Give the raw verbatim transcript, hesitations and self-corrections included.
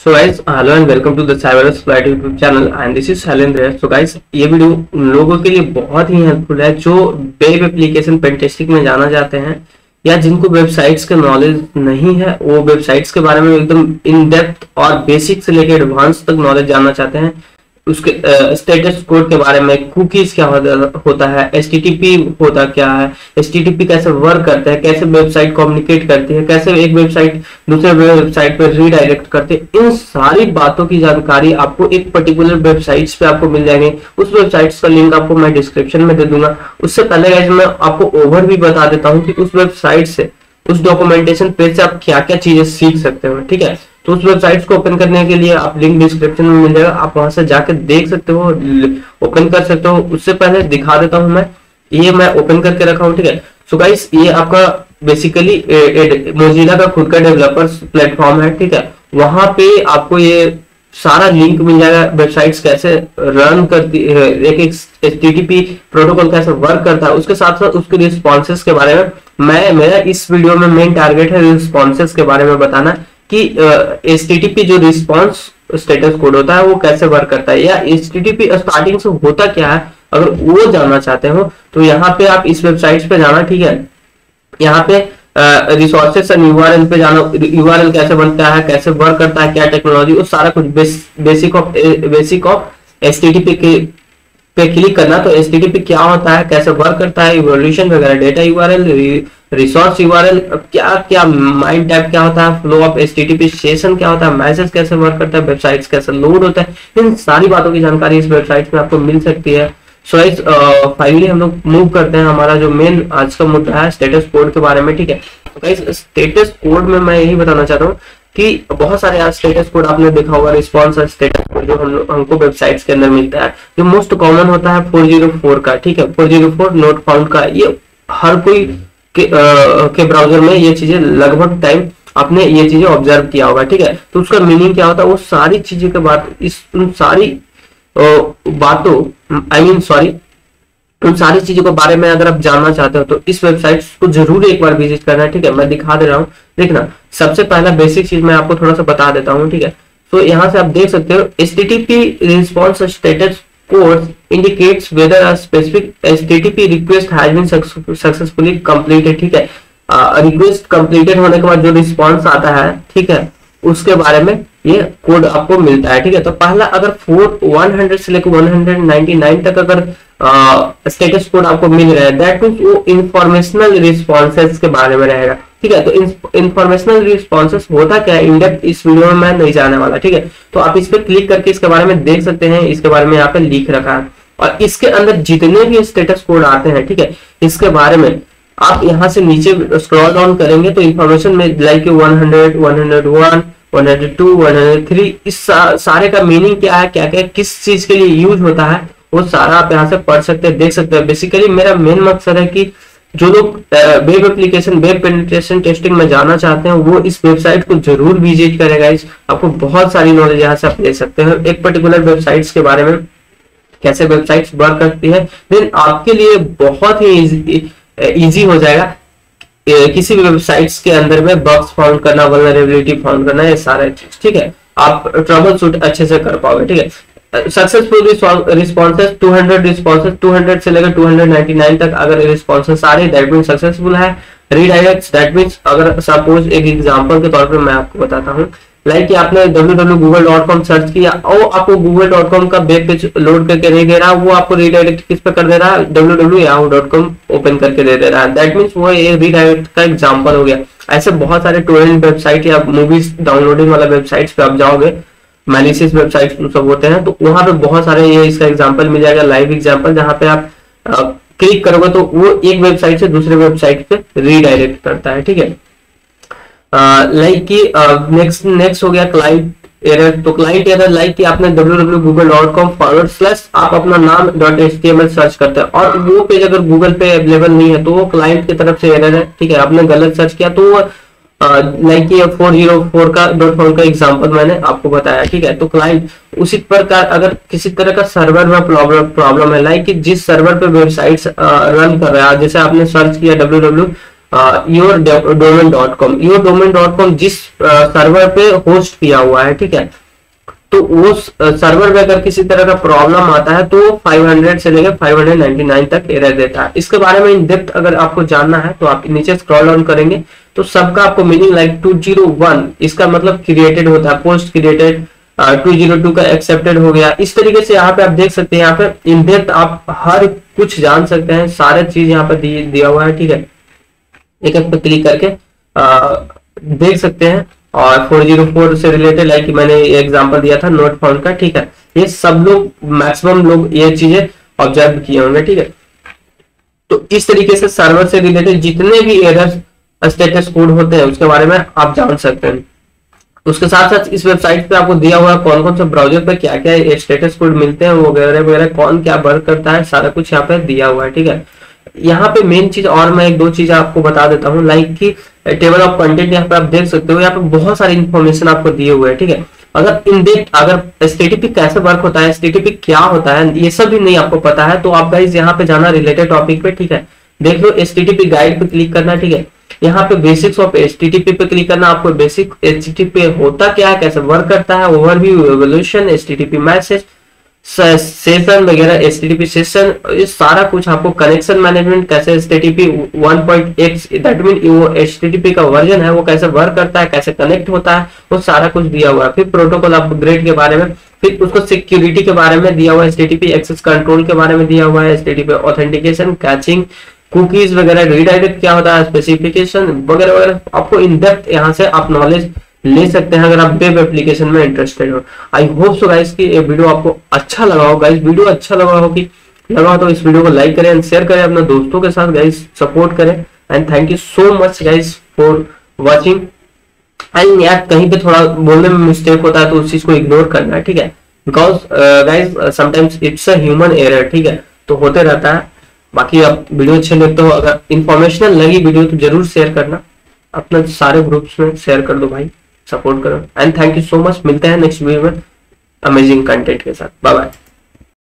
So guys, hello and welcome to the Cyberus Flight YouTube channel and this is Shailendra. So guys, ये video उन लोगों के लिए बहुत ही हेल्पफुल है जो वेब एप्लीकेशन पेन टेस्टिंग में जाना चाहते हैं या जिनको वेबसाइट्स के नॉलेज नहीं है, वो वेबसाइट्स के बारे में एकदम इन डेप्थ और बेसिक से लेकर एडवांस तक नॉलेज जानना चाहते हैं। उसके स्टेटस कोड के बारे में, कुकीज क्या होता है, एचटीटीपी होता क्या है, एचटीटीपी कैसे वर्क करता है, कैसे वेबसाइट कम्युनिकेट करती है, कैसे एक वेबसाइट दूसरे वेबसाइट पर रीडायरेक्ट करते हैं, इन सारी बातों की जानकारी आपको एक पर्टिकुलर वेबसाइट्स पे आपको मिल जाएंगे। उस वेबसाइट्स का लिंक आपको मैं डिस्क्रिप्शन में दे दूंगा। उससे पहले गाइस मैं आपको ओवर भी बता देता हूँ कि उस वेबसाइट से, उस डॉक्यूमेंटेशन पेज से आप क्या क्या चीजें सीख सकते हो। ठीक है, तो उस वेबसाइट्स को ओपन करने के लिए आप लिंक डिस्क्रिप्शन में मिल जाएगा, आप वहां से जाकर देख सकते हो, ओपन कर सकते हो। उससे पहले दिखा देता हूं मैं, ये मैं ओपन करके रखा हूं। ठीक है, सो गाइस ये आपका बेसिकली मोजिला का खुद का डेवलपर्स प्लेटफॉर्म है। ठीक है, वहां पे आपको ये सारा लिंक मिल जाएगा, वेबसाइट्स कैसे रन करती है, एक एक एचटीटीपी प्रोटोकॉल कैसे वर्क करता है, उसके साथ साथ उसके रिस्पॉन्सेस के बारे में मैं मेरा इस वीडियो में मेन टारगेट है रिस्पॉन्सेस के बारे में बताना कि एचटीटीपी जो रिस्पॉन्स स्टेटस कोड होता है वो कैसे वर्क करता है, या एचटीटीपी स्टार्टिंग से होता क्या है। अगर वो जानना चाहते हो तो यहाँ पे आप इस वेबसाइट पे जाना। ठीक है, यहाँ पे रिसोर्सेस एंड यूआरएल पे जाना, यूआरएल कैसे बनता है, कैसे वर्क करता है, क्या टेक्नोलॉजी, वो सारा कुछ base, basic of basic of HTTP के पे क्लिक करना। तो एचटीटीपी क्या होता है, कैसे वर्क करता है, इवोल्यूशन वगैरह, डेटा यूआरएल, रिसोर्स यूआरएल, क्या क्या माइंड टाइप क्या होता है, फ्लो ऑफ एचटीटीपी सेशन क्या होता है, मैसेज कैसे वर्क करता है, वेबसाइट्स कैसे लोड होता है, इन सारी बातों की जानकारी इस वेबसाइट में आपको मिल सकती है। सो गाइस फाइनली हम लोग मूव करते हैं, हमारा जो मेन आज का मुद्दा है स्टेटस कोड के बारे में। ठीक है, तो गाइस स्टेटस कोड में मैं यही बताना चाहता हूँ कि बहुत सारे आज स्टेटस कोड आपने देखा होगा, रिस्पॉन्स स्टेटस कोड जो हम हमको वेबसाइट्स के अंदर मिलता है, जो मोस्ट कॉमन होता है फोर जीरो फोर का। ठीक है, four zero four not found का, ये हर कोई के, आ, के ब्राउजर में ये चीजें लगभग टाइम आपने ये चीजें ऑब्जर्व किया होगा। ठीक है, तो उसका मीनिंग क्या होता है, वो सारी चीजें के बाद इस उन सारी बातों आई मीन सॉरी उन सारी चीजों के बारे में अगर आप जानना चाहते हो तो इस वेबसाइट को जरूर एक बार विजिट करना है। ठीक है, मैं दिखा दे रहा हूँ, देखना। सबसे पहला बेसिक चीज मैं आपको थोड़ा सा बता देता हूँ। ठीक है, तो यहाँ से आप देख सकते हो HTTP response status code indicates whether a specific HTTP request has been successfully completed. ठीक है, रिक्वेस्ट कंप्लीटेड होने के बाद जो रिस्पॉन्स आता है, ठीक है, उसके बारे में ये कोड आपको मिलता है। ठीक है, तो पहला अगर फोर वन हंड्रेड से लेकर वन हंड्रेड नाइंटी नाइन तक अगर स्टेटस कोड आपको मिल रहा है, दैट मींस वो इंफॉर्मेशनल रिस्पॉन्सेस के बारे में रहेगा। ठीक है, तो इंफॉर्मेशनल रिस्पॉन्सेस होता क्या है, इन डेप्थ इस वीडियो में मैं नहीं जाने वाला। ठीक है, तो आप इस पे क्लिक करके इसके बारे में देख सकते हैं, इसके बारे में यहाँ पे लिख रखा है और इसके अंदर जितने भी स्टेटस कोड आते हैं, ठीक है, इसके बारे में आप यहाँ से नीचे स्क्रॉल डाउन करेंगे तो इन्फॉर्मेशन में like one hundred, one hundred one, one hundred two, one hundred three, इस सा, सारे का मीनिंग क्या है, क्या क्या किस चीज के लिए यूज होता है, वो सारा आप यहाँ से पढ़ सकते हैं, देख सकते हैं। बेसिकली मेरा मेन मकसद है कि जो लोग web application web penetration testing में जाना चाहते हैं वो इस वेबसाइट को जरूर विजिट करेगा। इस आपको बहुत सारी नॉलेज यहाँ से आप ले सकते हैं एक पर्टिकुलर वेबसाइट्स के बारे में, कैसे वेबसाइट्स वर्क करती है। देन आपके लिए बहुत ही इजी हो जाएगा किसी भी वेबसाइट्स के अंदर में बग्स फाउंड करना, वल्नरेबिलिटी फाउंड करना, ये सारे चीज। ठीक है, आप ट्रबल शूट अच्छे से कर पाओगे। ठीक है, successful responses two hundred responses two hundred से लेकर टू नाइंटी नाइन तक अगर रिस्पॉन्सेस सारे, दैट मींस सक्सेसफुल है। रीडायरेक्ट्स, दैट मींस अगर सपोज एक एग्जांपल के तौर पे मैं आपको बताता हूं, लाइक कि आपने W W W Google dot com search किया और आपको गूगल डॉट कॉम का वेब पेज लोड करके नहीं दे रहा, वो आपको रीडायरेक्ट किस पे कर दे रहा है, W W W Yahoo dot com open करके दे दे रहा है। दैट मींस वो ये रीडायरेक्ट का एग्जांपल हो गया। ऐसे बहुत सारे टोरेंट वेबसाइट या मूवीज डाउनलोडिंग वाला वेबसाइट्स पे आप जाओगे, मैलिशियस वेबसाइट्स सब होते हैं, तो वहां पे बहुत सारे ये इसका एग्जांपल मिल जाएगा, लाइव एग्जांपल, जहां पे आप क्लिक करोगे तो वो एक वेबसाइट से दूसरे वेबसाइट पे रीडायरेक्ट करता है। ठीक है, लाइक कि नेक्स्ट नेक्स्ट हो गया क्लाइंट एरर। तो क्लाइंट एरर लाइक कि आपने W W W Google dot com forward slash आप अपना नाम dot H T M L search करते हैं और वो पेज अगर गूगल पे अवेलेबल नहीं है तो वो क्लाइंट की तरफ से एरर है। ठीक है, आपने गलत सर्च किया तो लाइक ये फोर जीरो फोर का डॉट कॉम का एग्जांपल मैंने आपको बताया। ठीक है, तो क्लाइंट उसी प्रकार अगर किसी तरह का सर्वर में प्रॉब्लम प्रॉब्लम है, लाइक कि जिस सर्वर पे वेबसाइट्स रन कर रहा है, जैसे आपने सर्च किया W W your domain dot com. Your domain dot com जिस सर्वर पे होस्ट किया हुआ है, ठीक है, तो वो सर्वर में अगर किसी तरह का प्रॉब्लम आता है तो पाँच सौ से लेकर पाँच सौ निन्यानवे तक एरर देता है। इसके बारे में इन डेप्थ अगर आपको जानना है तो आप नीचे स्क्रॉल डाउन करेंगे तो सबका आपको meaning like two zero one, इसका मतलब क्रिएटेड होता है, post created, two zero two का एक्सेप्टेड हो गया। इस तरीके से यहाँ पे आप देख सकते हैं, यहाँ पे इन डेप्थ आप हर कुछ जान सकते हैं, सारे चीज यहाँ पे दिया हुआ है, ठीक है। एक एक पे क्लिक करके आ, देख सकते हैं। और फोर ज़ीरो फोर से रिलेटेड लाइक मैंने एग्जांपल दिया था नोट फाउंड का, ठीक है, ये सब लोग मैक्सिमम लोग ये चीजें ऑब्जर्व किए होंगे, ठीक है। तो इस तरीके से सर्वर से रिलेटेड जितने भी एरर स्टेटस कोड होते हैं उसके बारे में आप जान सकते हैं। उसके साथ साथ इस वेबसाइट पे आपको दिया हुआ है कौन कौन से ब्राउजर पे क्या क्या स्टेटस कोड मिलते हैं वगैरह वगैरह, कौन क्या वर्क करता है, सारा कुछ यहाँ पे दिया हुआ है, ठीक है। यहाँ पे मेन चीज और मैं एक दो चीज आपको बता देता हूँ, लाइक कि टेबल ऑफ कंटेंट यहाँ पे आप देख सकते हो, यहाँ पे बहुत सारी इंफॉर्मेशन आपको दिए हुए है, ठीक है। अगर इन डेप्थ अगर एचटीटीपी कैसे वर्क होता है, एचटीटीपी क्या होता है, ये सब भी नहीं आपको पता है तो आप गाइस यहाँ पे जाना रिलेटेड टॉपिक पे, ठीक है। देख लो एचटीटीपी गाइड पे क्लिक करना, ठीक है। यहाँ पे बेसिक्स ऑफ एचटीटीपी पे क्लिक करना, आपको बेसिक एचटीटीपी होता क्या है, कैसे वर्क करता है, overview, evolution, HTTP message, session वगैरह, एचटीटीपी सेशन, ये सारा कुछ आपको, कनेक्शन मैनेजमेंट कैसे HTTP one point X that mean वो एचटीटीपी का वर्जन है वो कैसे वर्क करता है, कैसे कनेक्ट होता है, वो सारा कुछ दिया हुआ है। फिर प्रोटोकॉल अपग्रेड के बारे में, फिर उसको सिक्योरिटी के बारे में दिया हुआ है, एचटीटीपी एक्सेस कंट्रोल के बारे में दिया हुआ है, एचटीटीपी ऑथेंटिकेशन, कैचिंग, कुकीज वगैरह, रीडायरेक्ट क्या होता है, स्पेसिफिकेशन वगैरह वगैरह, आपको इन डेप्थ यहाँ से आप नॉलेज ले सकते हैं अगर आप वेब एप्लीकेशन में इंटरेस्टेड हो। आई होप सो गाइस कि ये वीडियो आपको अच्छा लगा हो। गाइस वीडियो अच्छा लगा हो कि लगा हो तो इस वीडियो को लाइक करें एंड शेयर करें अपने दोस्तों के साथ, गाइस सपोर्ट करें and thank you so much guys for watching. And यार कहीं पे थोड़ा बोलने में मिस्टेक होता है तो उस चीज को इग्नोर करना है, ठीक है, because guys sometimes it's a human error, ठीक है, तो होते रहता है। बाकी आप वीडियो अच्छे लगते हो, अगर इंफॉर्मेशनल लगी वीडियो तो जरूर शेयर करना, अपने सारे ग्रुप्स में शेयर कर दो भाई, सपोर्ट करो and thank you so much. मिलते हैं नेक्स्ट वीडियो में अमेजिंग कंटेंट के साथ, बाय बाय।